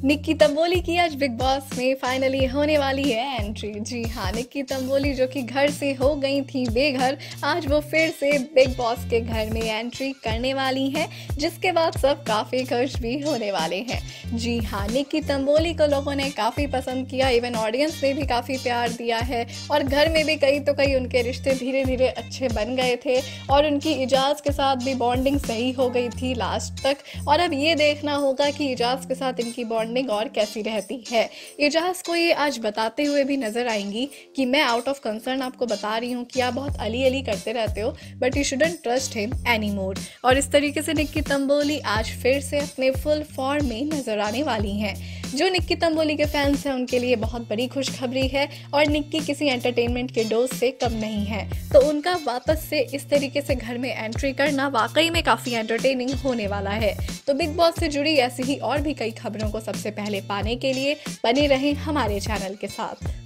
निक्की तंबोली की आज big boss में फाइनली होने वाली है एंट्री। जी हाँ, निक्की तंबोली जो कि घर से हो गई थी बेघर, आज वो फिर से बिग बॉस के घर में एंट्री करने वाली हैं, जिसके बाद सब काफ़ी खुश भी होने वाले हैं। जी हाँ, निक्की तंबोली को लोगों ने काफ़ी पसंद किया, इवन ऑडियंस ने भी काफ़ी प्यार दिया है और घर में भी कई तो कई उनके रिश्ते धीरे धीरे अच्छे बन गए थे और उनकी इजाज़ के साथ भी बॉन्डिंग सही हो गई थी लास्ट तक। और अब ये देखना होगा कि इजाज़ के साथ इनकी बॉन्डिंग और कैसी रहती है। इजाज़ को ये आज बताते हुए भी नजर आएंगी कि मैं आउट ऑफ कंसर्न आपको बता रही हूँ कि आप बहुत अली अली करते रहते हो, but you shouldn't trust him any more. और इस तरीके से निक्की तंबोली आज फिर से अपने फुल फॉर्म में नजर आने वाली हैं। जो निक्की तंबोली के फैंस हैं उनके लिए बहुत बड़ी खुशखबरी है और निक्की किसी एंटरटेनमेंट के डोज से कम नहीं है, तो उनका वापस से इस तरीके से घर में एंट्री करना वाकई में काफ़ी एंटरटेनिंग होने वाला है। तो बिग बॉस से जुड़ी ऐसी ही और भी कई खबरों को सबसे पहले पाने के लिए बने रहें हमारे चैनल के साथ।